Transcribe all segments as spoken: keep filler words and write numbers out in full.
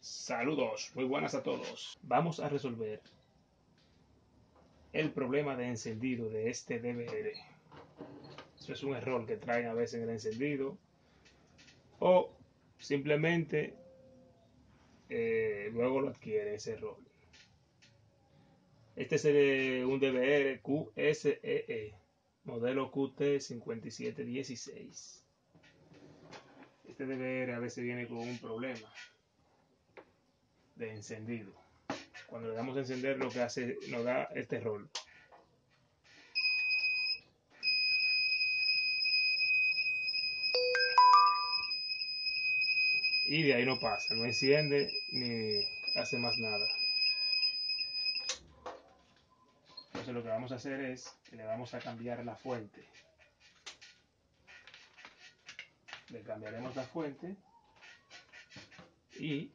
Saludos, muy buenas a todos. Vamos a resolver el problema de encendido de este D V R. Eso es un error que traen a veces en el encendido o simplemente eh, luego lo adquiere ese error. Este es el, un D V R Q S E E, modelo Q T cincuenta y siete dieciséis. Este D V R a veces viene con un problema de encendido. Cuando le damos a encender, lo que hace nos da este error. Y de ahí no pasa, no enciende ni hace más nada. Entonces lo que vamos a hacer es que le vamos a cambiar la fuente. Le cambiaremos la fuente y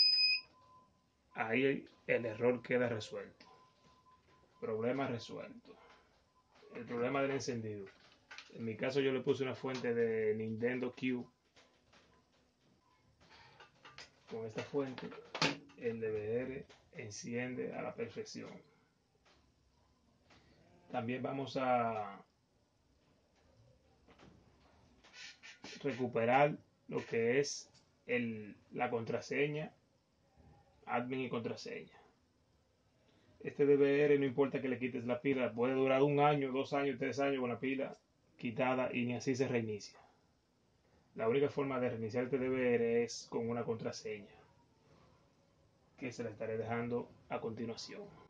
ahí el error queda resuelto. Problema resuelto. El problema del encendido. En mi caso yo le puse una fuente de Nintendo Q. Con esta fuente el D V R enciende a la perfección. También vamos a recuperar lo que es el, la contraseña, admin y contraseña. Este D V R no importa que le quites la pila, puede durar un año, dos años, tres años con la pila quitada y ni así se reinicia. La única forma de reiniciar este D V R es con una contraseña, que se la estaré dejando a continuación.